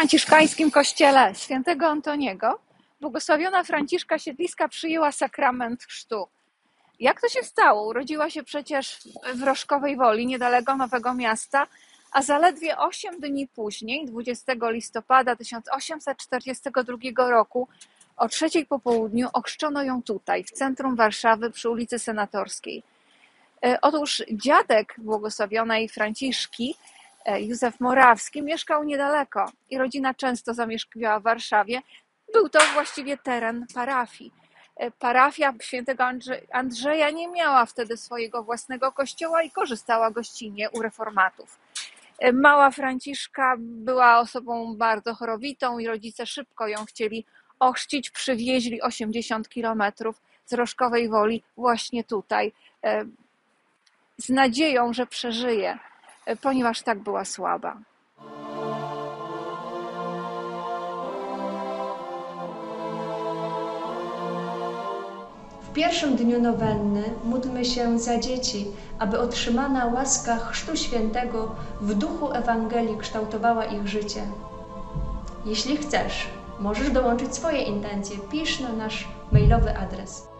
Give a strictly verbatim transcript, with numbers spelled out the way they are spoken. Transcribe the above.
franciszkańskim kościele świętego Antoniego błogosławiona Franciszka Siedliska przyjęła sakrament chrztu. Jak to się stało? Urodziła się przecież w Rożkowej Woli, niedaleko Nowego Miasta, a zaledwie osiem dni później, dwudziestego listopada tysiąc osiemset czterdziestego drugiego roku, o trzeciej po południu ochrzczono ją tutaj, w centrum Warszawy, przy ulicy Senatorskiej. Otóż dziadek błogosławionej Franciszki, Józef Morawski, mieszkał niedaleko i rodzina często zamieszkiwała w Warszawie. Był to właściwie teren parafii. Parafia świętego Andrzeja nie miała wtedy swojego własnego kościoła i korzystała gościnnie u reformatów. Mała Franciszka była osobą bardzo chorowitą i rodzice szybko ją chcieli ochrzcić. Przywieźli osiemdziesiąt kilometrów z Rożkowej Woli właśnie tutaj, z nadzieją, że przeżyje, ponieważ tak była słaba. W pierwszym dniu nowenny módlmy się za dzieci, aby otrzymana łaska Chrztu Świętego w duchu Ewangelii kształtowała ich życie. Jeśli chcesz, możesz dołączyć swoje intencje. Pisz na nasz mailowy adres.